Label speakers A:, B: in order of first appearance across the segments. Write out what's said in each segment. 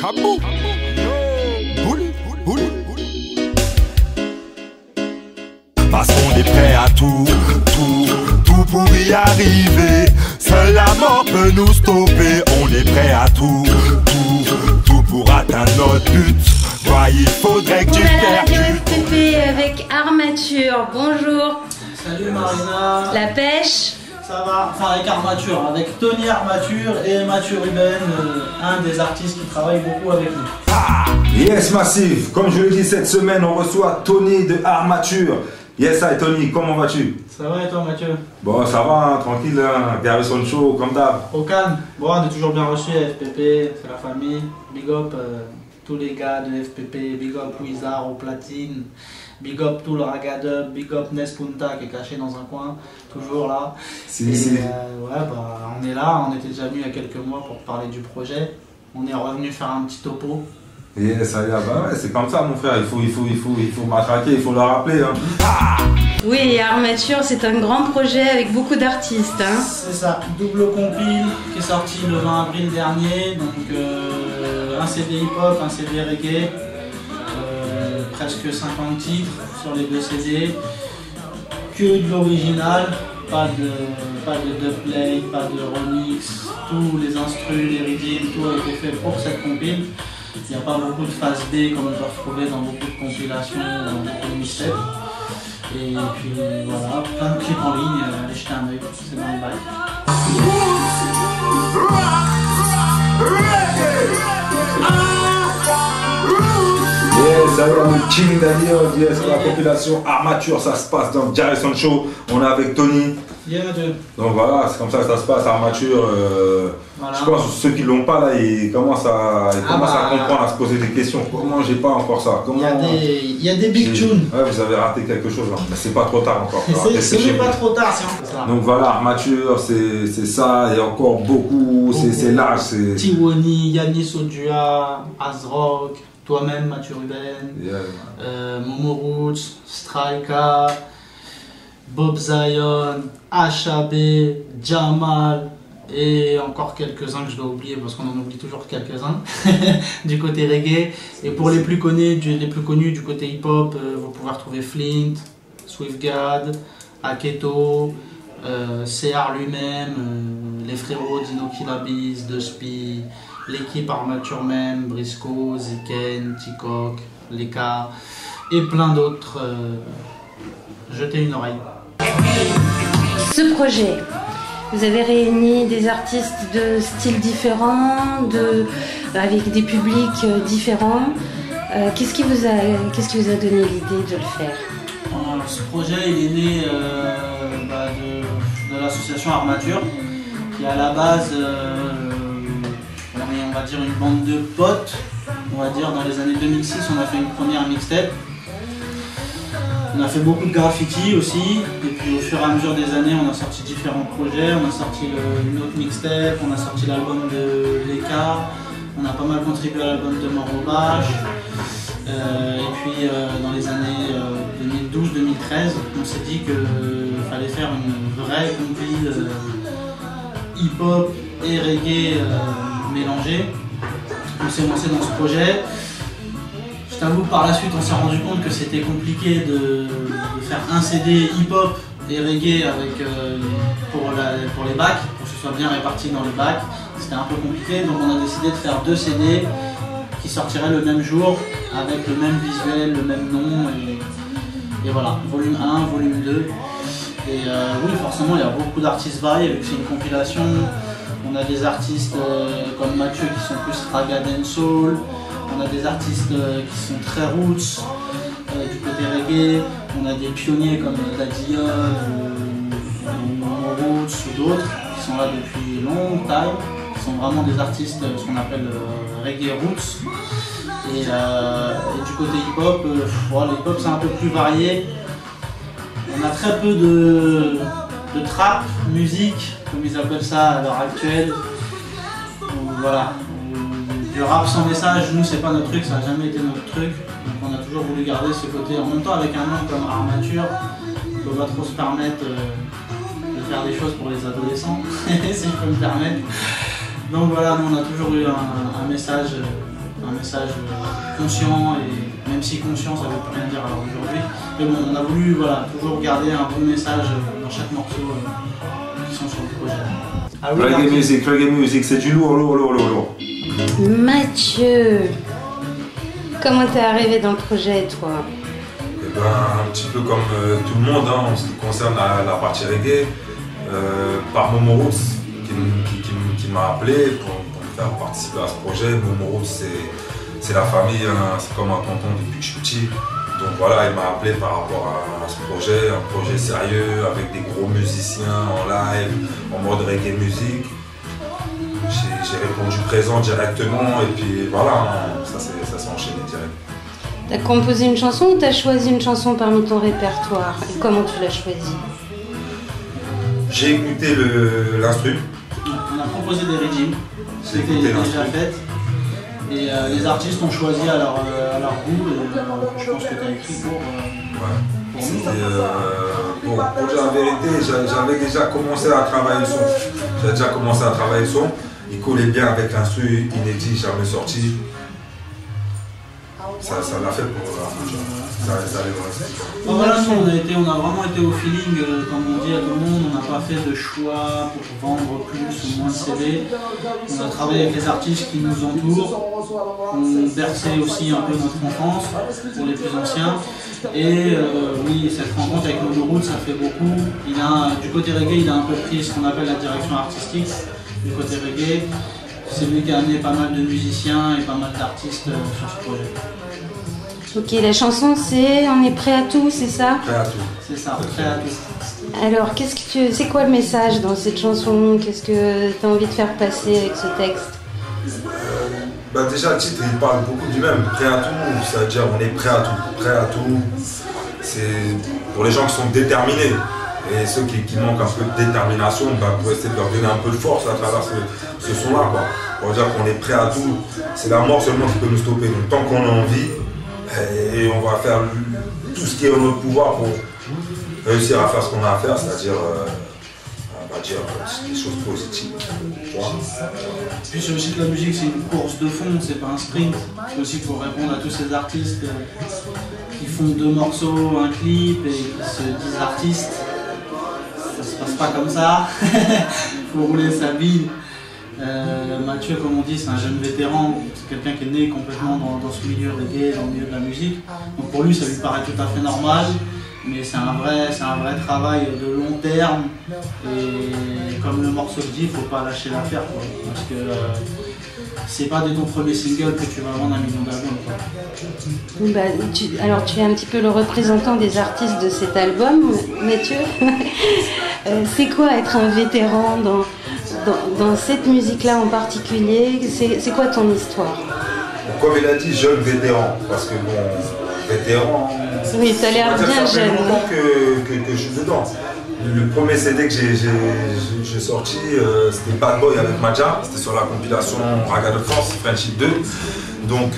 A: Habou. Parce qu'on est prêt à tout pour y arriver. Seule la mort peut nous stopper. On est prêt à tout pour atteindre notre but. Ouais, il faudrait que tu percutes.
B: FPP avec Armature, bonjour.
C: Salut Marina.
B: La pêche.
C: Ça va, enfin avec Armature, avec Tony Armature et Mathieu Ruben, un des artistes qui travaille beaucoup avec nous.
D: Yes Massif, comme je le dis cette semaine, on reçoit Tony de Armature. Yes, hi Tony, comment vas-tu?
C: Ça va et toi Mathieu?
D: Bon, ça va, hein, tranquille, hein, Garrison Show, comme d'hab.
C: Au calme, bon, on est toujours bien reçus à FPP, c'est la famille. Big up tous les gars de FPP, big up Wizard au platine, big up tout le ragadub, big up Nespunta qui est caché dans un coin, toujours là.
D: Si.
C: Ouais, bah, on est là, on était déjà venu il y a quelques mois pour parler du projet. On est revenu faire un petit topo.
D: Yes, bah ouais, c'est comme ça mon frère, il faut matraquer, il faut le rappeler. Hein.
B: Oui, Armature, c'est un grand projet avec beaucoup d'artistes. Hein.
C: C'est ça, double compile qui est sorti le 20 avril dernier, donc un CD hip-hop, un CD reggae, presque 50 titres sur les deux CD, que de l'original, pas de dubplay, pas de remix, tous les instrus, les rythmes, tout a été fait pour cette compile. Il n'y a pas beaucoup de phase B comme on peut retrouver dans beaucoup de compilations, dans beaucoup de mixtapes. Et puis voilà, plein de clips en ligne, allez jeter un œil, c'est dans le bail.
D: Yes, le King Daniel, yes, la compilation Armature, ça se passe dans Garrison Show, on est avec Tony. Donc voilà, c'est comme ça que ça se passe, Armature. Voilà. Je pense que ceux qui l'ont pas là, ils commencent à comprendre, à se poser des questions. Comment j'ai pas encore ça?
C: Il y a des big tunes.
D: Ouais, vous avez raté quelque chose là. Mais c'est pas trop tard encore.
C: C'est même pas trop tard, c'est ça.
D: Donc voilà, Armature, c'est ça, il y a encore beaucoup, c'est large.
C: Tiwoni, Yanis Odua, Azrock, toi-même Mathieu Ruben, Momo Roots, Strika, Bob Zion, HAB, Jamal et encore quelques-uns que je dois oublier parce qu'on en oublie toujours quelques-uns du côté reggae. Et pour les plus connus du côté hip-hop, vous pouvez retrouver Flint, Swiftgad, Aketo, CR lui-même, les frérots Dino Kilabis, Dusty, l'équipe Armature même, Briscoe, Ziken, Tikok, Leka et plein d'autres. Jetez une oreille.
B: Ce projet, vous avez réuni des artistes de styles différents, avec des publics différents. Qu'est-ce qui vous a donné l'idée de le faire?
C: Ce projet il est né de l'association Armature, qui à la base, on va dire une bande de potes. On va dire dans les années 2006, on a fait une première mixtape. On a fait beaucoup de graffiti aussi, et puis au fur et à mesure des années, on a sorti différents projets. On a sorti une autre mixtape, on a sorti l'album de Leka, on a pas mal contribué à l'album de Morobash. Et puis dans les années 2012-2013, on s'est dit qu'il fallait faire une vraie compile hip-hop et reggae mélangés. On s'est lancé dans ce projet. Je t'avoue que par la suite on s'est rendu compte que c'était compliqué de faire un CD hip-hop et reggae avec, pour les bacs, pour que ce soit bien réparti dans le bac. C'était un peu compliqué, donc on a décidé de faire deux CD qui sortiraient le même jour avec le même visuel, le même nom et voilà, volume 1, volume 2. Et oui, forcément il y a beaucoup d'artistes variés vu que c'est une compilation. On a des artistes comme Mathieu qui sont plus raga dancehall. On a des artistes qui sont très roots du côté reggae. On a des pionniers comme Daddy ou Roots ou d'autres qui sont là depuis longtemps, qui sont vraiment des artistes, ce qu'on appelle reggae roots. Et du côté hip-hop, le hip-hop c'est un peu plus varié. On a très peu de trap musique, comme ils appellent ça à l'heure actuelle. Voilà. Le rap sans message, nous c'est pas notre truc, ça n'a jamais été notre truc. Donc on a toujours voulu garder ce côté. En même temps avec un nom comme Armature, on peut pas trop se permettre de faire des choses pour les adolescents, si je peux me permettre. Donc voilà, nous on a toujours eu un message un message conscient, et même si conscient ça ne veut plus rien dire à l'heure d'aujourd'hui. Mais bon, on a voulu voilà, toujours garder un bon message dans chaque morceau qui sont sur le projet. Ah oui,
D: reggae music, c'est du lourd, lourd.
B: Mathieu, comment t'es arrivé dans le projet, toi?
D: Eh ben, un petit peu comme tout le monde, hein, en ce qui concerne la partie reggae, par Momo Roots qui m'a appelé pour me faire participer à ce projet. Momo Roots, c'est la famille, hein, c'est comme un tonton depuis que je suis petit. Donc voilà, il m'a appelé par rapport à ce projet, un projet sérieux avec des gros musiciens en live, en mode reggae music. J'ai répondu présent directement et puis voilà, ça s'est enchaîné direct.
B: T'as composé une chanson ou t'as choisi une chanson parmi ton répertoire? Et comment tu l'as choisie?
D: J'ai écouté l'instru.
C: On a proposé des régimes, c'était déjà fait. Et les artistes ont choisi à leur goût, et je pense que tu as écrit pour nous.
D: Pour dire la vérité, j'avais déjà commencé à travailler le son. Il collait bien avec l'instru inédit, jamais sorti. Ça l'a fait pour ça allait dans
C: Voilà, nous on a vraiment été au feeling, comme on dit à tout le monde, on n'a pas fait de choix pour vendre plus ou moins de CD. On a travaillé avec les artistes qui nous entourent, on berçait aussi un peu notre enfance pour les plus anciens. Et oui, cette rencontre avec Momo Roots, ça fait beaucoup. Du côté reggae, il a un peu pris ce qu'on appelle la direction artistique. Du côté reggae, c'est lui qui a amené pas mal de musiciens et pas mal d'artistes sur ce projet.
B: Ok, la chanson c'est On est prêt à tout, c'est ça?
D: Prêt à tout.
C: C'est ça, prêt à tout.
B: Alors, c'est quoi le message dans cette chanson? Qu'est-ce que tu as envie de faire passer avec ce texte?
D: Déjà, le titre, il parle beaucoup du même. Prêt à tout, ça veut dire on est prêt à tout. Prêt à tout, c'est pour les gens qui sont déterminés. Et ceux qui manquent un peu de détermination, pour essayer de leur donner un peu de force à travers ce son-là. Pour dire qu'on est prêt à tout. C'est la mort seulement qui peut nous stopper. Donc tant qu'on a envie, et on va faire tout ce qui est en notre pouvoir pour réussir à faire ce qu'on a à faire, c'est-à-dire on va dire des choses positives.
C: Puis c'est aussi que la musique c'est une course de fond, c'est pas un sprint. C'est aussi pour répondre à tous ces artistes qui font 2 morceaux, un clip et qui se disent artistes. Ça se passe pas comme ça, il faut rouler sa bille. Mathieu, comme on dit, c'est un jeune vétéran, c'est quelqu'un qui est né complètement dans ce milieu reggae, dans le milieu de la musique. Donc pour lui, ça lui paraît tout à fait normal, mais c'est un vrai travail de long terme. Et comme le morceau le dit, il ne faut pas lâcher l'affaire, parce que c'est pas dès ton premier single que tu vas vendre 1 million d'albums.
B: Alors tu es un petit peu le représentant des artistes de cet album, Mathieu. C'est quoi être un vétéran dans cette musique-là en particulier? C'est quoi ton histoire?
D: Comme il a dit, jeune vétéran, parce que bon, vétéran...
B: Oui, tu as l'air bien jeune.
D: Ça fait longtemps que je suis dedans. Le premier CD que j'ai sorti, c'était Bad Boy avec Madja, c'était sur la compilation Raga de France, Friendship 2. Donc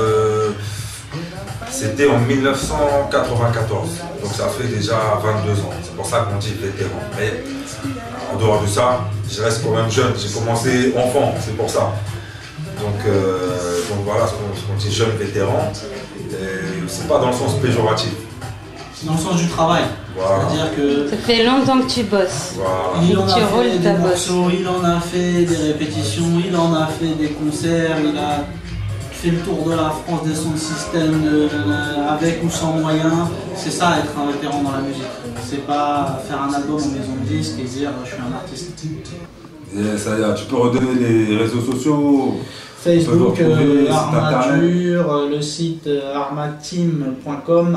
D: c'était en 1994, donc ça fait déjà 22 ans, c'est pour ça qu'on dit vétéran. Mais en dehors de ça, je reste quand même jeune, j'ai commencé enfant, c'est pour ça. Donc voilà ce qu'on dit jeune vétéran, c'est pas dans le sens péjoratif.
C: C'est dans le sens du travail.
D: Voilà.
C: C'est-à-dire que
B: ça fait longtemps que tu bosses.
D: Voilà.
C: Il en a fait des morceaux, il en a fait des répétitions, il en a fait des concerts, il a fait le tour de la France des sons de système avec ou sans moyens. C'est ça être un vétéran dans la musique. C'est pas faire un album en maison de disque et dire je suis un artiste.
D: Et ça y est, tu peux redonner les réseaux sociaux.
C: Facebook, Armature, le site armateam.com,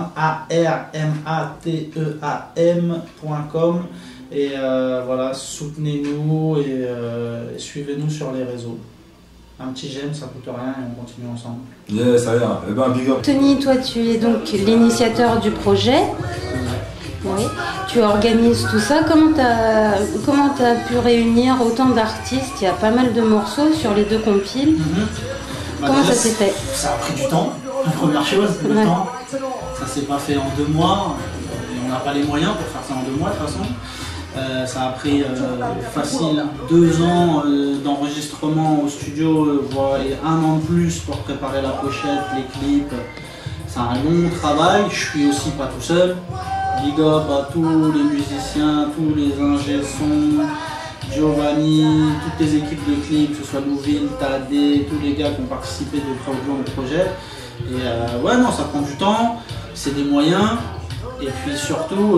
C: armateam.com, et voilà, soutenez-nous et suivez-nous sur les réseaux. Un petit j'aime, ça coûte rien et on continue ensemble.
D: Yeah, ça y est, eh ben, big up.
B: Tony, toi tu es donc l'initiateur du projet. Oui. Tu organises tout ça. Comment t'as pu réunir autant d'artistes? Il y a pas mal de morceaux sur les 2 compiles. Comment déjà, ça s'est fait?
C: Ça a pris du temps, la première chose, le temps. Ça s'est pas fait en 2 mois. On n'a pas les moyens pour faire ça en 2 mois de toute façon. Ça a pris facile 2 ans d'enregistrement au studio, voire 1 an de plus pour préparer la pochette, les clips. C'est un long travail, je suis aussi pas tout seul. Big up à tous les musiciens, tous les ingé son, Giovanni, toutes les équipes de clips, que ce soit Louville, Tadé, tous les gars qui ont participé de près ou de loin au projet. Et ouais, non, ça prend du temps, c'est des moyens, et puis surtout,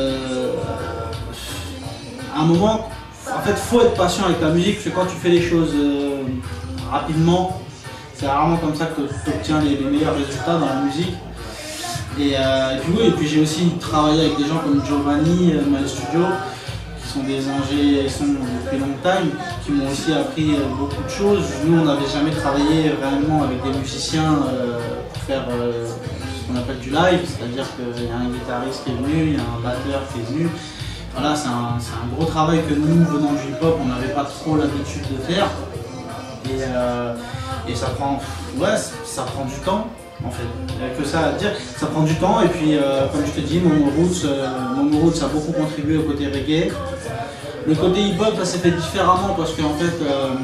C: à un moment, en fait, faut être patient avec la musique, parce que quand tu fais les choses rapidement, c'est rarement comme ça que tu obtiens les meilleurs résultats dans la musique. Et puis oui, et puis j'ai aussi travaillé avec des gens comme Giovanni, My Studio, qui sont des ingés son depuis longtemps, qui m'ont aussi appris beaucoup de choses. Nous, on n'avait jamais travaillé réellement avec des musiciens pour faire ce qu'on appelle du live, c'est-à-dire qu'il y a un guitariste qui est venu, il y a un batteur qui est venu. Voilà, c'est un gros travail que nous, venant du hip-hop, on n'avait pas trop l'habitude de faire. Et ça prend, ouais, ça prend du temps. En fait, il n'y a que ça à dire, ça prend du temps et puis comme je te dis, Momo Roots a beaucoup contribué au côté reggae. Le côté hip-hop, ça s'est fait différemment parce qu'en fait,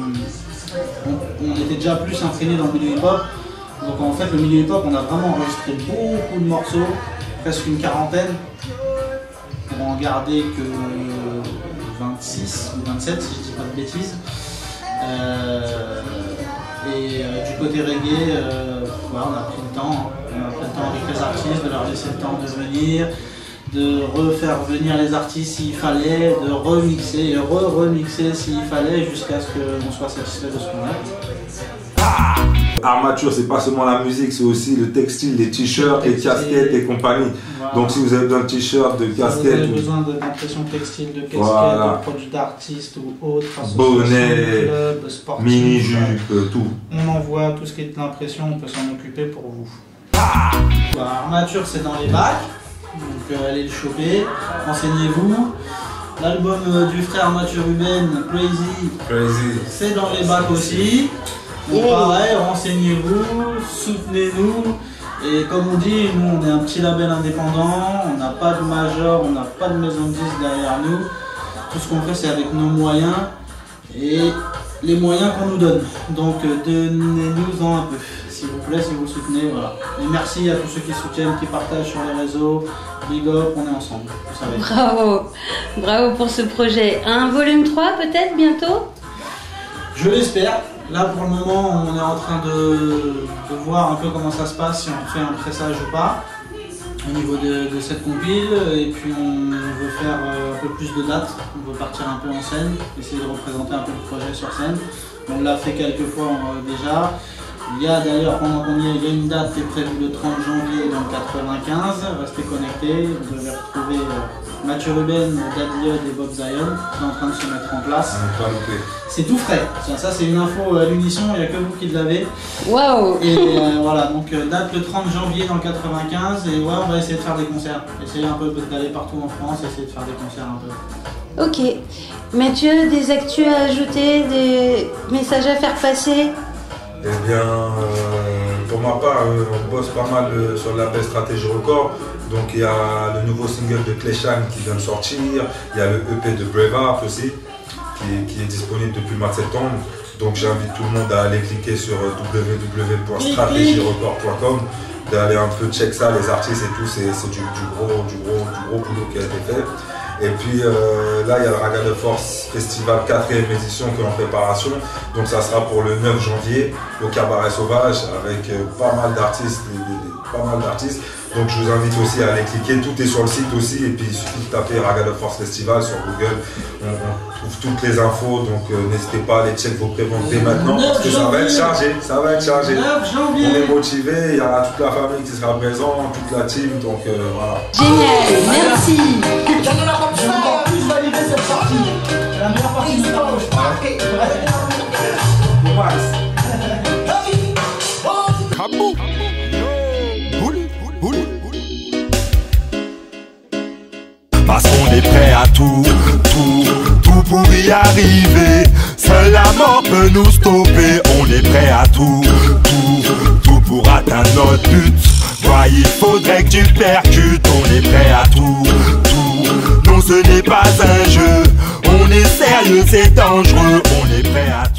C: on était déjà plus imprégné dans le milieu hip-hop. Donc en fait, le milieu hip-hop, on a vraiment enregistré beaucoup de morceaux, presque une 40aine, pour en garder que 26 ou 27 si je ne dis pas de bêtises. Du côté reggae, ouais, on a pris le temps. On a pris le temps avec les artistes, de leur laisser le temps de venir, de refaire venir les artistes s'il fallait, de remixer et re-remixer s'il fallait, jusqu'à ce qu'on soit satisfait de ce qu'on a.
D: Armature, c'est pas seulement la musique, c'est aussi le textile, les t-shirts, les casquettes et compagnie. Voilà. Donc si vous avez besoin de t-shirts, de casquettes,
C: vous avez besoin d'impression textile, de casquettes,
D: voilà,
C: de produits d'artistes ou autres,
D: bonnet, mini-jupe, tout.
C: On envoie tout ce qui est de l'impression, on peut s'en occuper pour vous. Armature, c'est dans les bacs, donc allez le choper, renseignez-vous. L'album du frère Mathieu Ruben, Crazy. C'est dans les bacs aussi. Donc pareil, renseignez-vous, soutenez-nous. Et comme on dit, nous on est un petit label indépendant, on n'a pas de major, on n'a pas de maison de disques derrière nous. Tout ce qu'on fait c'est avec nos moyens et les moyens qu'on nous donne. Donc donnez-nous-en un peu, s'il vous plaît, si vous soutenez, voilà. Et merci à tous ceux qui soutiennent, qui partagent sur les réseaux. Big up, on est ensemble, vous savez.
B: Bravo, bravo pour ce projet. Un volume 3 peut-être bientôt?
C: Je l'espère. Là pour le moment on est en train de voir un peu comment ça se passe, si on fait un pressage ou pas au niveau de cette compile, et puis on veut faire un peu plus de dates, on veut partir un peu en scène, essayer de représenter un peu le projet sur scène. On l'a fait quelques fois déjà. Il y a d'ailleurs, pendant qu'on y est, il y a une date qui est prévue le 30 janvier dans le 95, restez connectés, vous devez retrouver Mathieu Ruben, Daddy Hud et Bob Zion qui sont en train de se mettre en place. C'est tout frais, ça c'est une info à l'unisson, il n'y a que vous qui l'avez.
B: Waouh!
C: Et voilà, donc date le 30 janvier dans le 95, et ouais, on va essayer de faire des concerts. Essayer un peu d'aller partout en France, essayer de faire des concerts un peu.
B: Ok. Mathieu, des actus à ajouter, des messages à faire passer?
D: Eh bien, pour ma part, on bosse pas mal sur la label Stratégie Record. Donc il y a le nouveau single de Cléchan qui vient de sortir, il y a le EP de Braveheart aussi, qui est disponible depuis le mois de septembre. Donc j'invite tout le monde à aller cliquer sur www.stratégierecord.com, d'aller un peu check ça, les artistes et tout, c'est du gros boulot qui a été fait. Et puis là, il y a le Raga de Force Festival 4e édition qui est en préparation. Donc ça sera pour le 9 janvier au Cabaret Sauvage avec pas mal d'artistes. Donc je vous invite aussi à aller cliquer, tout est sur le site aussi. Et puis il suffit de taper Raga de Force Festival sur Google. On trouve toutes les infos, donc n'hésitez pas à aller check vos préventes dès maintenant parce que ça va être chargé. On est motivé, il y aura toute la famille qui sera présente, toute la team. Donc voilà.
B: Génial, merci.
C: Je vais encore plus valider cette sortie. La meilleure partie du temps, je crois.
A: Parce qu'on est prêt à tout pour y arriver. Seule la mort peut nous stopper. On est prêt à tout pour atteindre notre but. Toi, il faudrait que tu percutes. On est prêt à tout. Non, ce n'est pas un jeu. milieu c'est dangereux. On est prêt à